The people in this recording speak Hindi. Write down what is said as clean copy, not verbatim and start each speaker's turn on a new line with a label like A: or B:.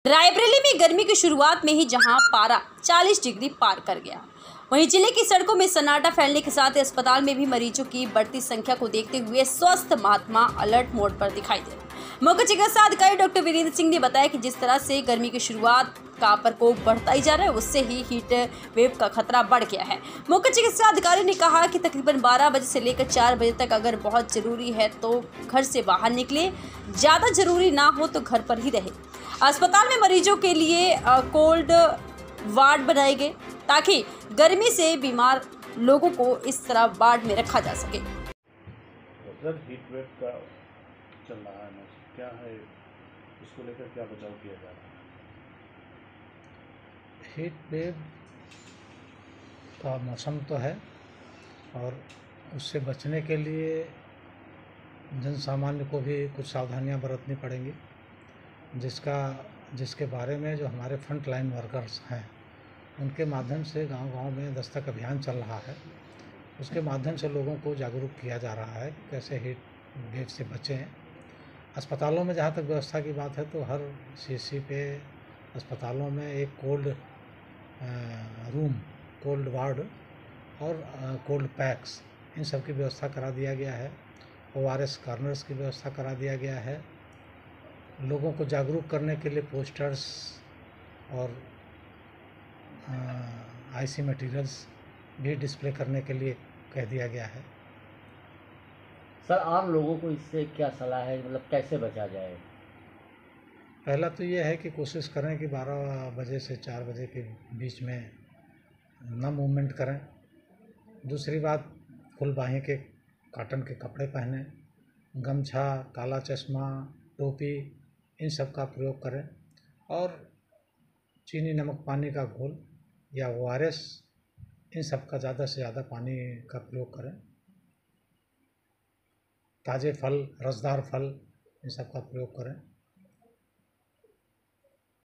A: रायबरेली में गर्मी की शुरुआत में ही जहां पारा 40 डिग्री पार कर गया, वहीं जिले की सड़कों में सन्नाटा फैलने के साथ अस्पताल में भी मरीजों की बढ़ती संख्या को देखते हुए स्वस्थ महात्मा अलर्ट मोड पर दिखाई दे रहे। मुख्य चिकित्सा अधिकारी डॉक्टर वीरेंद्र सिंह ने बताया कि जिस तरह से गर्मी की शुरुआत का प्रकोप बढ़ता ही जा रहा है, उससे ही हीट वेव का खतरा बढ़ गया है। मुख्य चिकित्सा अधिकारी ने कहा कि तकरीबन 12 बजे से लेकर 4 बजे तक अगर बहुत जरूरी है तो घर से बाहर निकले, ज़्यादा जरूरी ना हो तो घर पर ही रहे। अस्पताल में मरीजों के लिए कोल्ड वार्ड बनाए गए ताकि गर्मी से बीमार लोगों को इस तरह वार्ड में रखा जा सके।
B: सर, हीट वेव का चल रहा है मौसम, क्या है इसको लेकर, क्या बचाव किया जा रहा है?
C: हीट वेव का मौसम तो है और उससे बचने के लिए जन सामान्य को भी कुछ सावधानियां बरतनी पड़ेंगी, जिसके बारे में जो हमारे फ्रंट लाइन वर्कर्स हैं उनके माध्यम से गांव-गांव में दस्तक अभियान चल रहा है। उसके माध्यम से लोगों को जागरूक किया जा रहा है कि कैसे हीट वेव से बचें। अस्पतालों में जहाँ तक व्यवस्था की बात है तो हर सीएचसी पे अस्पतालों में एक कोल्ड रूम, कोल्ड वार्ड और कोल्ड पैक्स, इन सब की व्यवस्था करा दिया गया है। ओआरएस कॉर्नर्स की व्यवस्था करा दिया गया है। लोगों को जागरूक करने के लिए पोस्टर्स और आईसी मटेरियल्स भी डिस्प्ले करने के लिए कह दिया गया है।
D: सर, आम लोगों को इससे क्या सलाह है, मतलब कैसे बचा जाए?
C: पहला तो ये है कि कोशिश करें कि 12 बजे से 4 बजे के बीच में न मूवमेंट करें। दूसरी बात, फुल बाहीं के कॉटन के कपड़े पहनें, गमछा, काला चश्मा, टोपी, इन सब का प्रयोग करें और चीनी नमक पानी का घोल या ओआरएस, इन सब का ज़्यादा से ज़्यादा पानी का प्रयोग करें। ताज़े फल, रसदार फल, इन सब का प्रयोग करें।